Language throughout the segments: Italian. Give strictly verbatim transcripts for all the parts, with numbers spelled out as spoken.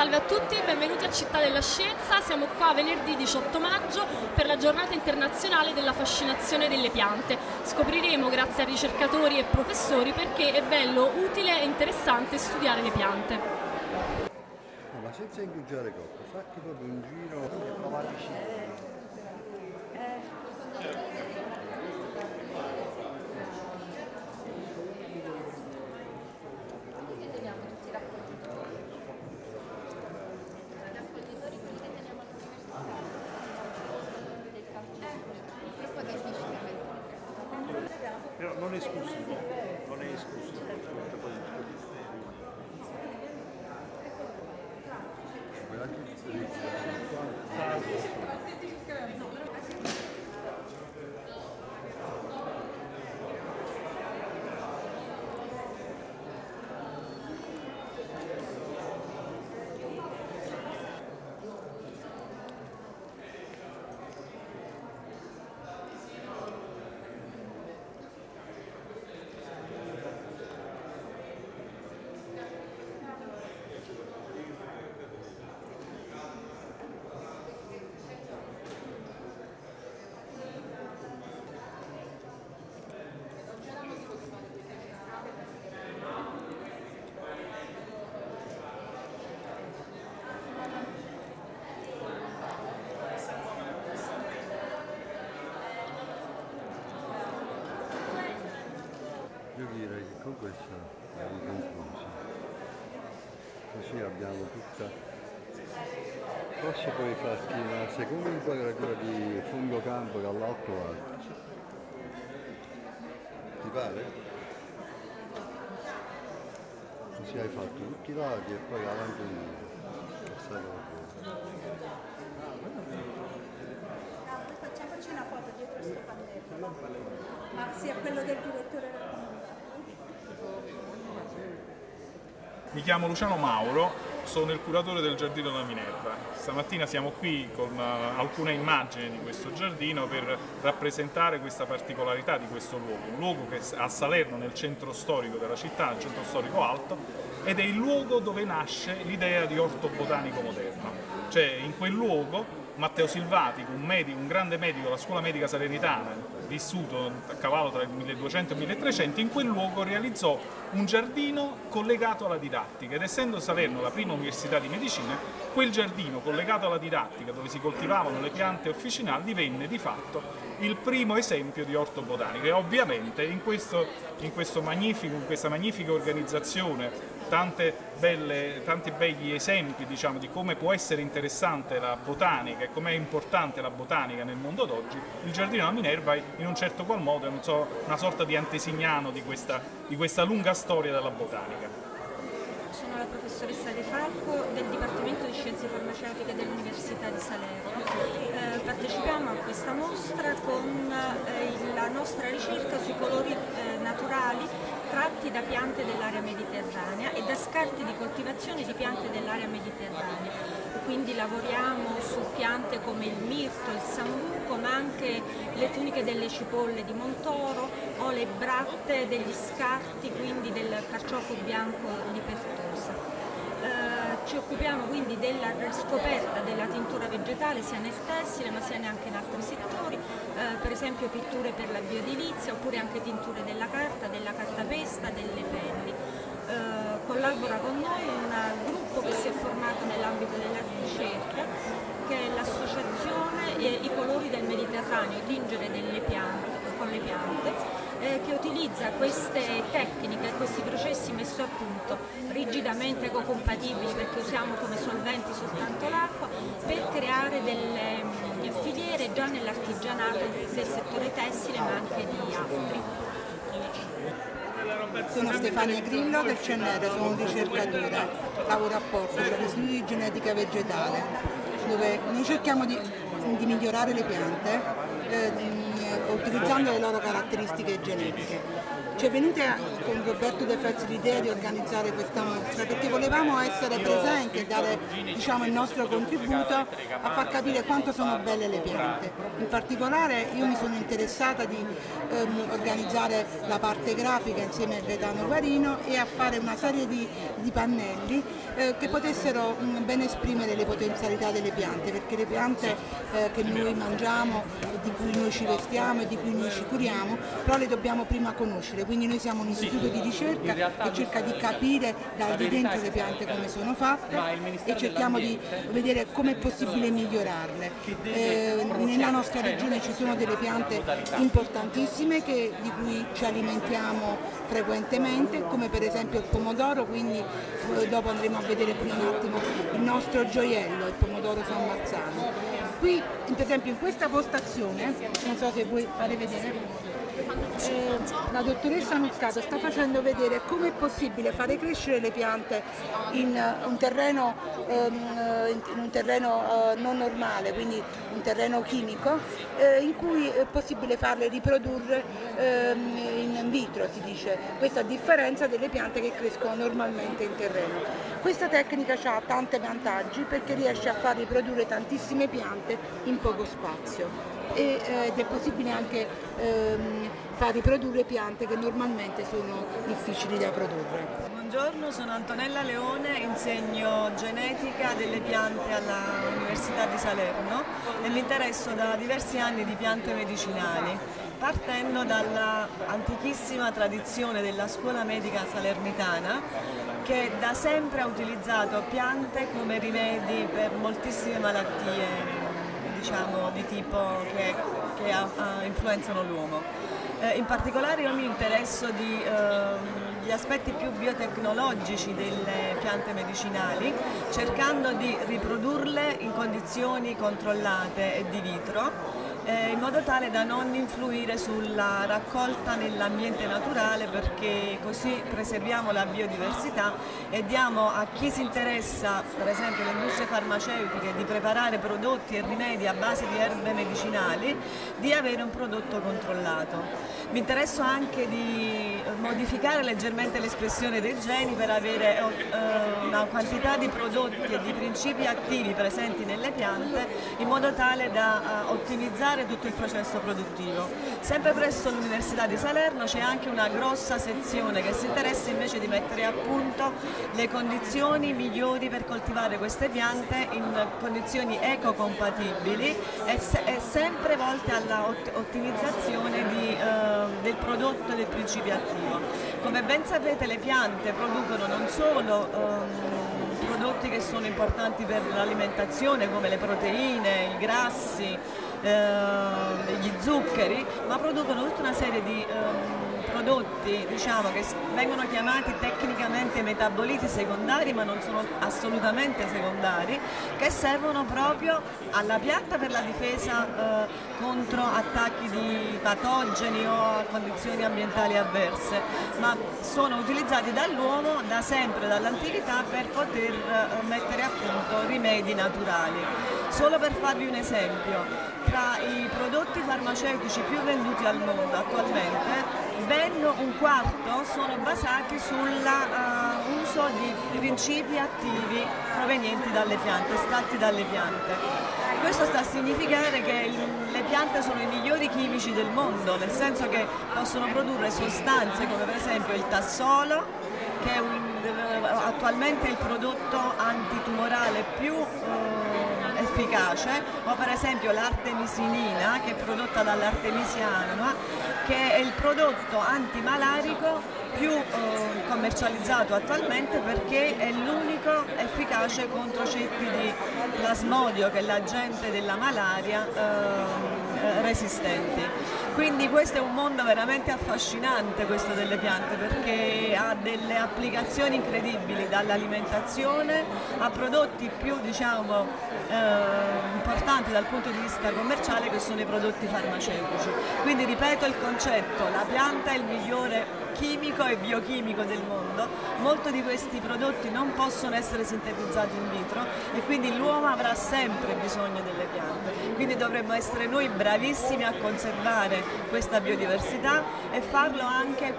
Salve a tutti, benvenuti a Città della Scienza. Siamo qua venerdì diciotto maggio per la giornata internazionale della fascinazione delle piante. Scopriremo, grazie a ricercatori e professori, perché è bello, utile e interessante studiare le piante. No, ma senza indugiare troppo, fatti proprio un giro e provateci. Però non è esclusivo, non è esclusivo. Io direi che con questa abbiamo concluso, così abbiamo tutta. Posso poi farti una seconda inquadratura di fungo campo dall'alto lato? Ti pare? Così hai fatto tutti i lati e poi avanti un giro. Facciamoci una foto dietro questo pannello. Ma sia quello del direttore della comunità. Mi chiamo Luciano Mauro, sono il curatore del Giardino della Minerva. Stamattina siamo qui con uh, alcune immagini di questo giardino per rappresentare questa particolarità di questo luogo, un luogo che è a Salerno, nel centro storico della città, nel centro storico alto, ed è il luogo dove nasce l'idea di orto botanico moderno. Cioè, in quel luogo Matteo Silvati, un, medico, un grande medico della scuola medica salernitana, vissuto a cavallo tra il milleduecento e il milletrecento, in quel luogo realizzò un giardino collegato alla didattica, ed essendo Salerno la prima università di medicina, quel giardino collegato alla didattica, dove si coltivavano le piante officinali, divenne di fatto il primo esempio di orto botanico. E ovviamente in, questo, in, questo magnifico, in questa magnifica organizzazione, tante belle, tanti begli esempi, diciamo, di come può essere interessante la botanica e com'è importante la botanica nel mondo d'oggi, il Giardino della Minerva è in un certo qual modo, non so, una sorta di antesignano di questa, di questa lunga storia della botanica. Sono la professoressa De Falco del Dipartimento di Scienze Farmaceutiche dell'Università di Salerno. Eh, partecipiamo a questa mostra con eh, la nostra ricerca sui colori eh, naturali tratti da piante dell'area mediterranea e da scarti di coltivazione di piante dell'area mediterranea. Quindi lavoriamo su piante come il mirto, il sambuco, ma anche le tuniche delle cipolle di Montoro o le bratte degli scarti, quindi del carciofo bianco di Pertosa. Eh, ci occupiamo quindi della scoperta della tintura vegetale sia nel tessile ma sia anche in altri settori, eh, per esempio pitture per la bioedilizia oppure anche tinture della carta, della cartapesta, delle pelli. Eh, collabora con noi un gruppo che si è formato nell'ambito della ricerca, che è l'associazione eh, I Colori del Mediterraneo, tingere delle piante, con le piante, eh, che utilizza queste tecniche, questi processi messi a punto, rigidamente ecocompatibili perché usiamo come solventi soltanto l'acqua, per creare delle mh, filiere già nell'artigianato del settore tessile ma anche di altri. Sono Stefania Grillo del C N R, sono un ricercatore, lavoro a Porto per residui di genetica vegetale, dove noi cerchiamo di, di migliorare le piante eh, utilizzando le loro caratteristiche genetiche. ci è venuta con Roberto De Fezzi l'idea di organizzare questa mostra perché volevamo essere presenti e dare, diciamo, il nostro contributo a far capire quanto sono belle le piante. In particolare io mi sono interessata di ehm, organizzare la parte grafica insieme a Gaetano Guarino e a fare una serie di, di pannelli eh, che potessero mh, ben esprimere le potenzialità delle piante, perché le piante eh, che noi mangiamo, di cui noi ci vestiamo e di cui noi ci curiamo, però le dobbiamo prima conoscere, quindi noi siamo un istituto di ricerca che cerca di capire da di dentro le piante come sono fatte e cerchiamo di vedere come è possibile migliorarle. Eh, nella nostra regione ci sono delle piante importantissime che, di cui ci alimentiamo frequentemente, come per esempio il pomodoro, quindi eh, dopo andremo a vedere pure un attimo il nostro gioiello, il pomodoro San Marzano. Qui, per esempio, in questa postazione, non so se vuoi fare vedere, eh, la dottoressa Nuscato sta facendo vedere come è possibile fare crescere le piante in un terreno, ehm, in un terreno eh, non normale, quindi un terreno chimico, eh, in cui è possibile farle riprodurre ehm, in vitro, si dice, questo a differenza delle piante che crescono normalmente in terreno. Questa tecnica ha tanti vantaggi perché riesce a far riprodurre tantissime piante in poco spazio e, eh, ed è possibile anche ehm, far riprodurre piante che normalmente sono difficili da produrre. Buongiorno, sono Antonella Leone, insegno genetica delle piante all'Università di Salerno e mi interesso da diversi anni di piante medicinali, partendo dalla antichissima tradizione della scuola medica salernitana che da sempre ha utilizzato piante come rimedi per moltissime malattie, diciamo, di tipo che, che ha, ha, influenzano l'uomo. Eh, in particolare io mi interesso di eh, gli aspetti più biotecnologici delle piante medicinali, cercando di riprodurle in condizioni controllate e di vitro, eh, in modo tale da non influire sulla raccolta nell'ambiente naturale, perché così preserviamo la biodiversità e diamo a chi si interessa, per esempio le industrie farmaceutiche, di preparare prodotti e rimedi a base di erbe medicinali, di avere un prodotto controllato. Mi interesso anche di modificare leggermente l'espressione dei geni per avere eh, una quantità di prodotti e di principi attivi presenti nelle piante in modo tale da uh, ottimizzare tutto il processo produttivo. Sempre presso l'Università di Salerno c'è anche una grossa sezione che si interessa invece di mettere a punto le condizioni migliori per coltivare queste piante in condizioni ecocompatibili e, se e sempre volte alla ot ottimizzazione di, uh, del prodotto e del principio attivo. Come ben sapete, le piante producono non solo um, prodotti che sono importanti per l'alimentazione come le proteine, i grassi, eh, gli zuccheri, ma producono tutta una serie di um, prodotti, diciamo, che vengono chiamati tecnicamente metaboliti secondari, ma non sono assolutamente secondari, che servono proprio alla pianta per la difesa eh, contro attacchi di patogeni o a condizioni ambientali avverse, ma sono utilizzati dall'uomo da sempre, dall'antichità, per poter eh, mettere a punto rimedi naturali. Solo per farvi un esempio, tra i prodotti farmaceutici più venduti al mondo attualmente, ben un quarto sono basati sull'uso uh, di principi attivi provenienti dalle piante, estratti dalle piante. Questo sta a significare che le piante sono i migliori chimici del mondo, nel senso che possono produrre sostanze come per esempio il tassolo, che è un, attualmente il prodotto antitumorale più uh, efficace, o per esempio l'artemisinina, che è prodotta dall'Artemisia annua, che è il prodotto antimalarico più eh, commercializzato attualmente, perché è l'unico efficace contro ceppi di plasmodio, che è l'agente della malaria, eh, resistenti. Quindi questo è un mondo veramente affascinante, questo delle piante, perché ha delle applicazioni incredibili, dall'alimentazione a prodotti più, diciamo, eh, importanti dal punto di vista commerciale, che sono i prodotti farmaceutici. Quindi ripeto il concetto, la pianta è il migliore chimico e biochimico del mondo. Molti di questi prodotti non possono essere sintetizzati in vitro e quindi l'uomo avrà sempre bisogno delle piante. Quindi dovremmo essere noi bravissimi a conservare questa biodiversità e farlo anche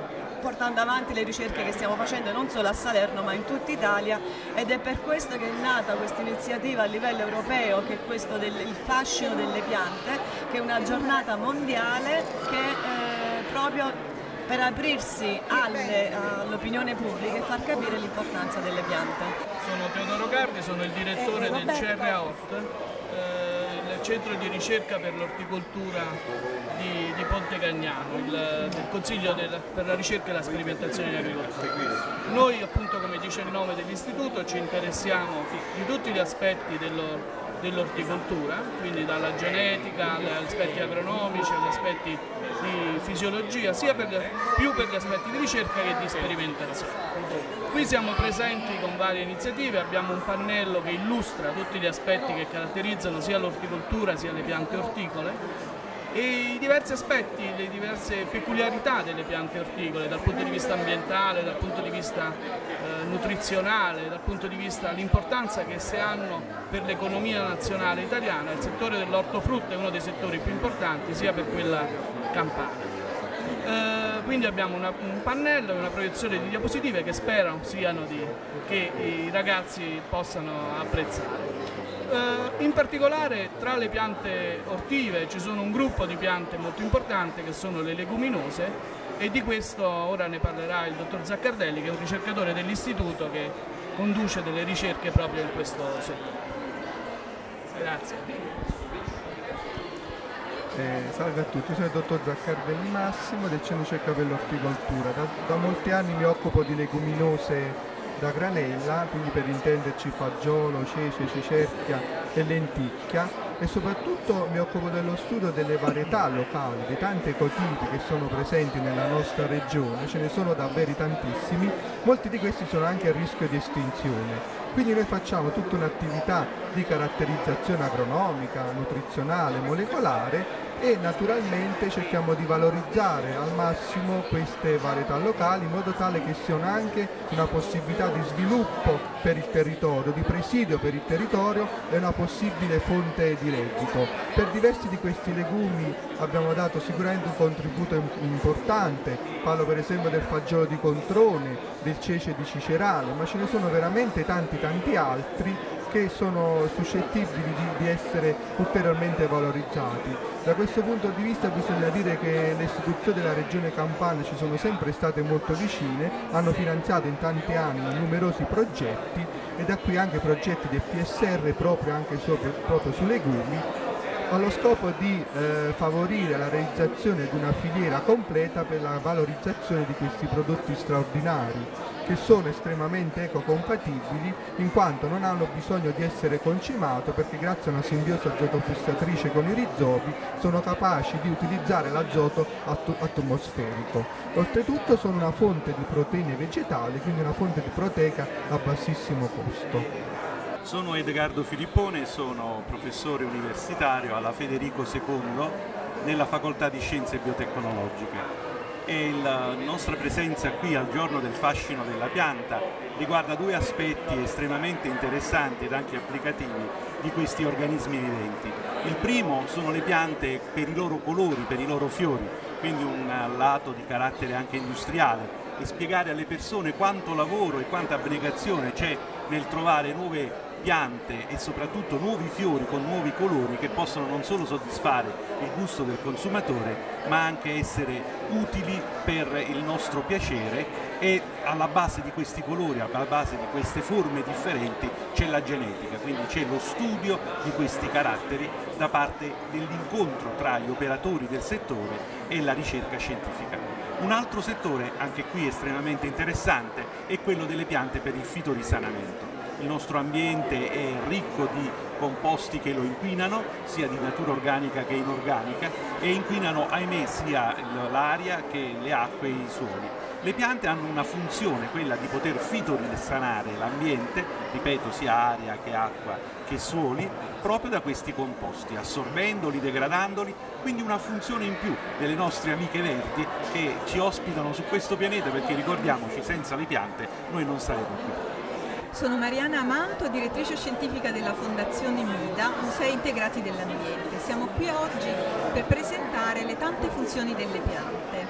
portando avanti le ricerche che stiamo facendo non solo a Salerno ma in tutta Italia, ed è per questo che è nata questa iniziativa a livello europeo, che è questo del il fascino delle piante, che è una giornata mondiale che eh, proprio per aprirsi all'opinione pubblica e far capire l'importanza delle piante. Sono Teodoro Cardi, sono il direttore del C R A O T, eh, il centro di ricerca per l'orticoltura di, di Ponte Cagnano, il, il consiglio del, per la ricerca e la sperimentazione in agricoltura. Noi, appunto, come dice il nome dell'istituto, ci interessiamo di tutti gli aspetti dello dell'orticoltura, quindi dalla genetica agli aspetti agronomici, agli aspetti di fisiologia, sia per, più per gli aspetti di ricerca che di sperimentazione. Qui siamo presenti con varie iniziative, abbiamo un pannello che illustra tutti gli aspetti che caratterizzano sia l'orticoltura sia le piante orticole, e i diversi aspetti, le diverse peculiarità delle piante orticole dal punto di vista ambientale, dal punto di vista eh, nutrizionale, dal punto di vista l'importanza che esse hanno per l'economia nazionale italiana. Il settore dell'ortofrutta è uno dei settori più importanti sia per quella campana. Eh, quindi abbiamo una, un pannello e una proiezione di diapositive che spero siano di, che i ragazzi possano apprezzare. In particolare tra le piante ortive ci sono un gruppo di piante molto importante che sono le leguminose, e di questo ora ne parlerà il dottor Zaccardelli, che è un ricercatore dell'istituto che conduce delle ricerche proprio in questo settore. Grazie. Eh, salve a tutti, sono il dottor Zaccardelli Massimo del Centro di Ricerca per l'Orticoltura. Da, da molti anni mi occupo di leguminose da granella, quindi per intenderci fagiolo, cece, cicerchia e lenticchia, e soprattutto mi occupo dello studio delle varietà locali, di tanti ecotipi che sono presenti nella nostra regione, ce ne sono davvero tantissimi, molti di questi sono anche a rischio di estinzione. Quindi noi facciamo tutta un'attività di caratterizzazione agronomica, nutrizionale, molecolare, e naturalmente cerchiamo di valorizzare al massimo queste varietà locali in modo tale che siano anche una possibilità di sviluppo per il territorio, di presidio per il territorio e una possibile fonte di reddito. Per diversi di questi legumi abbiamo dato sicuramente un contributo importante, parlo per esempio del fagiolo di controne, del cece di cicerale, ma ce ne sono veramente tanti tanti altri che sono suscettibili di, di essere ulteriormente valorizzati. Da questo punto di vista bisogna dire che le istituzioni della Regione Campania ci sono sempre state molto vicine, hanno finanziato in tanti anni numerosi progetti, e da qui anche progetti del P S R proprio, anche sopra, proprio sui legumi, allo scopo di eh, favorire la realizzazione di una filiera completa per la valorizzazione di questi prodotti straordinari, che sono estremamente ecocompatibili in quanto non hanno bisogno di essere concimati, perché grazie a una simbiosi azotofissatrice con i rizobi sono capaci di utilizzare l'azoto at- atmosferico. Oltretutto sono una fonte di proteine vegetali, quindi una fonte di proteica a bassissimo costo. Sono Edgardo Filippone, sono professore universitario alla Federico secondo nella Facoltà di Scienze Biotecnologiche, e la nostra presenza qui al giorno del fascino della pianta riguarda due aspetti estremamente interessanti ed anche applicativi di questi organismi viventi. Il primo sono le piante per i loro colori, per i loro fiori, quindi un lato di carattere anche industriale, e spiegare alle persone quanto lavoro e quanta abnegazione c'è nel trovare nuove piante e soprattutto nuovi fiori con nuovi colori che possono non solo soddisfare il gusto del consumatore ma anche essere utili per il nostro piacere, e alla base di questi colori, alla base di queste forme differenti c'è la genetica, quindi c'è lo studio di questi caratteri da parte dell'incontro tra gli operatori del settore e la ricerca scientifica. Un altro settore, anche qui estremamente interessante, è quello delle piante per il fitorisanamento. Il nostro ambiente è ricco di composti che lo inquinano, sia di natura organica che inorganica, e inquinano, ahimè, sia l'aria che le acque e i suoli. Le piante hanno una funzione, quella di poter fitorisanare l'ambiente, ripeto, sia aria che acqua che suoli, proprio da questi composti, assorbendoli, degradandoli, quindi una funzione in più delle nostre amiche verdi che ci ospitano su questo pianeta, perché ricordiamoci, senza le piante noi non saremmo qui. Sono Mariana Amanto, direttrice scientifica della Fondazione MIDA, Musei Integrati dell'Ambiente. Siamo qui oggi per presentare le tante funzioni delle piante.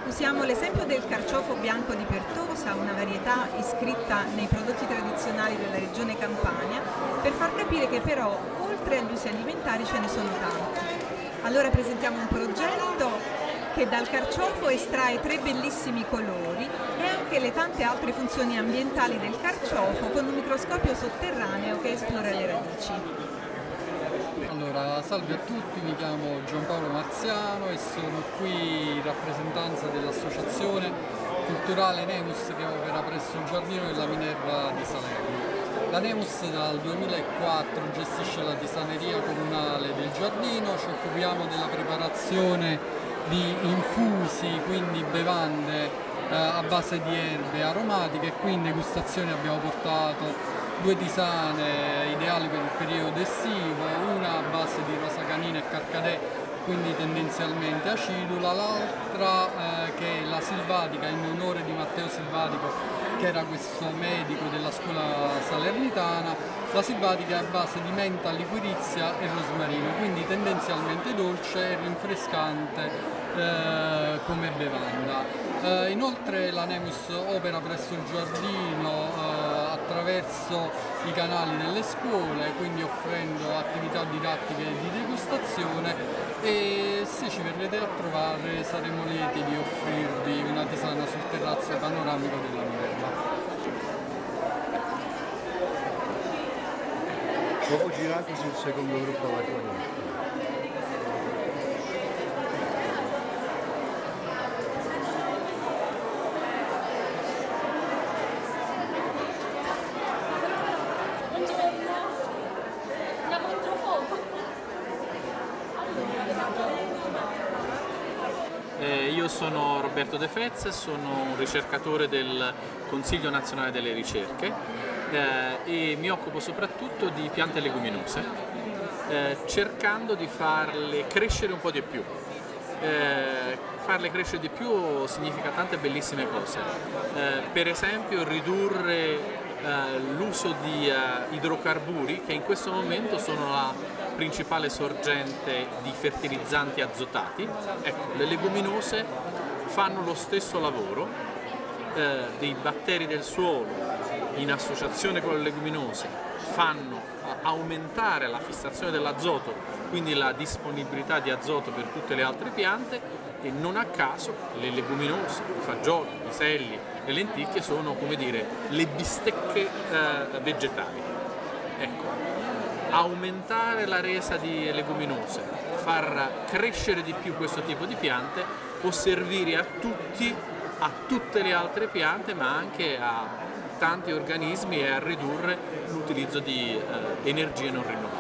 Usiamo l'esempio del carciofo bianco di Pertosa, una varietà iscritta nei prodotti tradizionali della regione Campania, per far capire che però oltre agli usi alimentari ce ne sono tanti. Allora presentiamo un progetto che dal carciofo estrae tre bellissimi colori e anche le tante altre funzioni ambientali del carciofo con un microscopio sotterraneo che esplora le radici. Allora, salve a tutti, mi chiamo Giampaolo Marziano e sono qui in rappresentanza dell'associazione culturale Nemus che opera presso il giardino della Minerva di Salerno. La Nemus dal duemilaquattro gestisce la tisaneria comunale del giardino, ci occupiamo della preparazione di infusi, quindi bevande eh, a base di erbe aromatiche, e qui in degustazione abbiamo portato due tisane ideali per il periodo estivo, una a base di rosa canina e carcadè, quindi tendenzialmente acidula, l'altra eh, che è la Silvatica, in onore di Matteo Silvatico, che era questo medico della scuola salernitana. La Silvatica è a base di menta, liquirizia e rosmarino, quindi tendenzialmente dolce e rinfrescante eh, come bevanda. Eh, inoltre la Nemus opera presso il giardino eh, attraverso i canali delle scuole, quindi offrendo attività didattiche e di degustazione, e se ci verrete a trovare saremo lieti di offrirvi una tisana sul terrazzo panoramico della Minerva. Dopo girato sul secondo gruppo alla corrente. Eh, io sono Roberto De Fez, sono un ricercatore del Consiglio Nazionale delle Ricerche eh, e mi occupo soprattutto di piante leguminose, eh, cercando di farle crescere un po' di più. Eh, farle crescere di più significa tante bellissime cose, eh, per esempio ridurre eh, l'uso di uh, idrocarburi, che in questo momento sono la principale sorgente di fertilizzanti azotati. Ecco, le leguminose fanno lo stesso lavoro eh, dei batteri del suolo in associazione con le leguminose, fanno aumentare la fissazione dell'azoto, quindi la disponibilità di azoto per tutte le altre piante, e non a caso le leguminose, i fagioli, i piselli, le lenticchie sono, come dire, le bistecche eh, vegetali. Ecco. Aumentare la resa di leguminose, far crescere di più questo tipo di piante può servire a tutti, a tutte le altre piante, ma anche a tanti organismi, e a ridurre l'utilizzo di eh, energie non rinnovabili.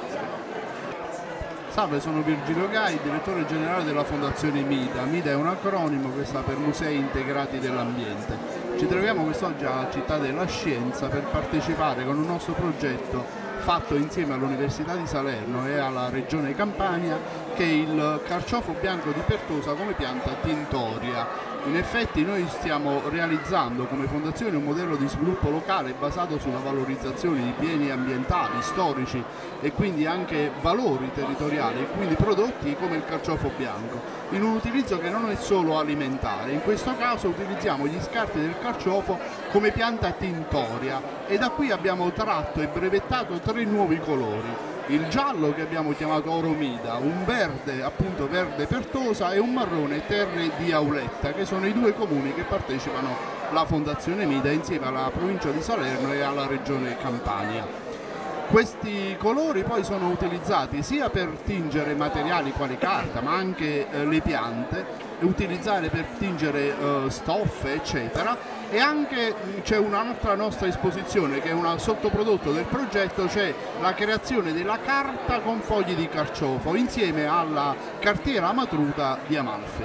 Salve, sono Virgilio Gai, direttore generale della Fondazione MIDA. MIDA è un acronimo che sta per Musei Integrati dell'Ambiente. Ci troviamo quest'oggi alla Città della Scienza per partecipare con un nostro progetto fatto insieme all'Università di Salerno e alla Regione Campania, che è il carciofo bianco di Pertosa come pianta tintoria. In effetti noi stiamo realizzando come fondazione un modello di sviluppo locale basato sulla valorizzazione di beni ambientali, storici e quindi anche valori territoriali, e quindi prodotti come il carciofo bianco, in un utilizzo che non è solo alimentare. In questo caso utilizziamo gli scarti del carciofo come pianta tintoria, e da qui abbiamo tratto e brevettato tre nuovi colori. Il giallo, che abbiamo chiamato Oromida, un verde, appunto verde Pertosa, e un marrone Terre di Auletta, che sono i due comuni che partecipano alla Fondazione MIDA insieme alla provincia di Salerno e alla regione Campania. Questi colori poi sono utilizzati sia per tingere materiali quali carta, ma anche eh, le piante, e utilizzare per tingere eh, stoffe, eccetera. E anche c'è un'altra nostra esposizione che è un sottoprodotto del progetto, c'è la creazione della carta con fogli di carciofo insieme alla cartiera Matruta di Amalfi.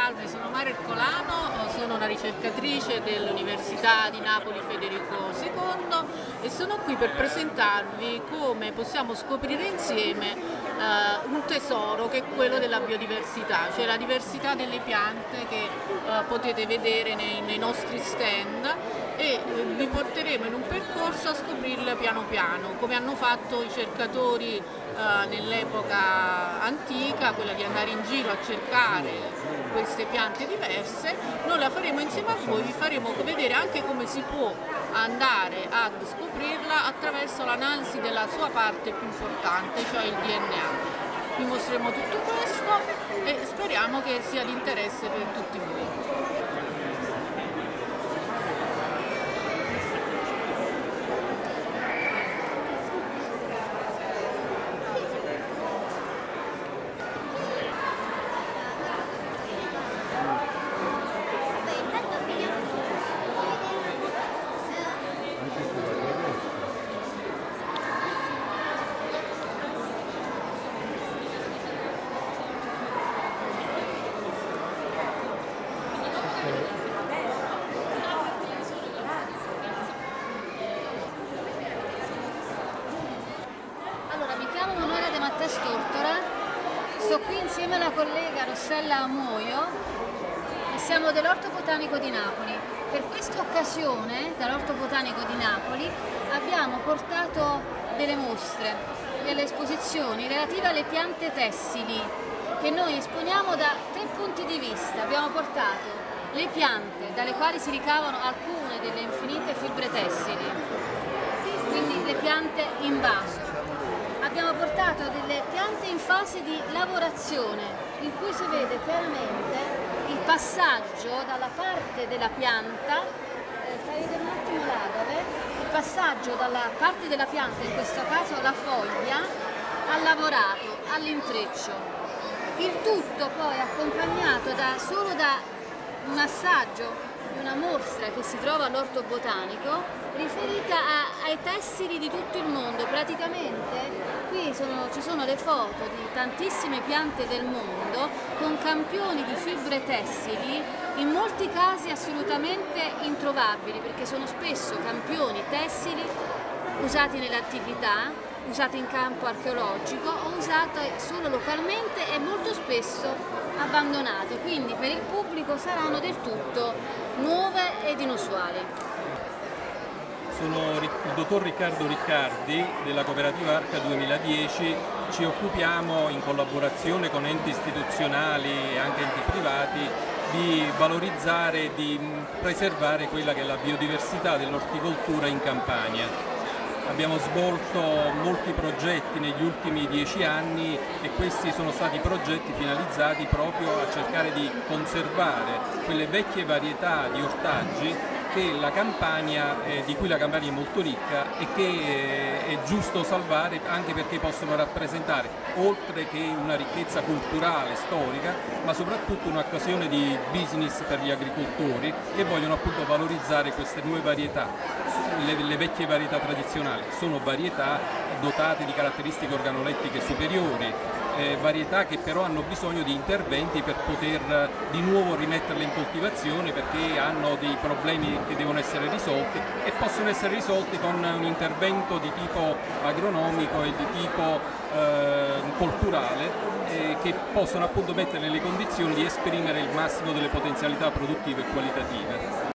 Salve, sono Mara Ercolano, sono una ricercatrice dell'Università di Napoli Federico secondo e sono qui per presentarvi come possiamo scoprire insieme eh, un tesoro che è quello della biodiversità, cioè la diversità delle piante che eh, potete vedere nei, nei nostri stand, e eh, vi porteremo in un percorso a scoprirle piano piano, come hanno fatto i cercatori eh, nell'epoca antica, quella di andare in giro a cercare queste piante diverse. Noi la faremo insieme a voi, vi faremo vedere anche come si può andare ad scoprirla attraverso l'analisi della sua parte più importante, cioè il D N A. Vi mostreremo tutto questo e speriamo che sia di interesse per tutti voi. Stortora, sto qui insieme alla collega Rossella Amoio e siamo dell'Orto Botanico di Napoli. Per questa occasione dall'Orto Botanico di Napoli abbiamo portato delle mostre, delle esposizioni relative alle piante tessili che noi esponiamo da tre punti di vista. Abbiamo portato le piante dalle quali si ricavano alcune delle infinite fibre tessili, quindi le piante in vaso. Abbiamo portato delle piante in fase di lavorazione, in cui si vede chiaramente il passaggio dalla parte della pianta, eh, fai vedere un attimo l'agave, il passaggio dalla parte della pianta, in questo caso la foglia, al lavorato, all'intreccio. Il tutto poi accompagnato da, solo da un assaggio di una mostra che si trova all'Orto Botanico riferita a, ai tessili di tutto il mondo. Praticamente qui sono, ci sono le foto di tantissime piante del mondo con campioni di fibre tessili, in molti casi assolutamente introvabili, perché sono spesso campioni tessili usati nell'antichità, usati in campo archeologico o usati solo localmente e molto spesso abbandonate, quindi per il pubblico saranno del tutto nuove ed inusuali. Sono il dottor Riccardo Riccardi della cooperativa Arca duemiladieci, ci occupiamo in collaborazione con enti istituzionali e anche enti privati di valorizzare e di preservare quella che è la biodiversità dell'orticoltura in Campania. Abbiamo svolto molti progetti negli ultimi dieci anni e questi sono stati progetti finalizzati proprio a cercare di conservare quelle vecchie varietà di ortaggi che la Campania, eh, di cui la Campania è molto ricca e che eh, è giusto salvare anche perché possono rappresentare, oltre che una ricchezza culturale, storica, ma soprattutto un'occasione di business per gli agricoltori che vogliono appunto valorizzare queste nuove varietà. Le, le vecchie varietà tradizionali sono varietà dotate di caratteristiche organolettiche superiori, eh, varietà che però hanno bisogno di interventi per poter di nuovo rimetterle in coltivazione, perché hanno dei problemi che devono essere risolti e possono essere risolti con un intervento di tipo agronomico e di tipo eh, culturale eh, che possono appunto mettere nelle condizioni di esprimere il massimo delle potenzialità produttive e qualitative.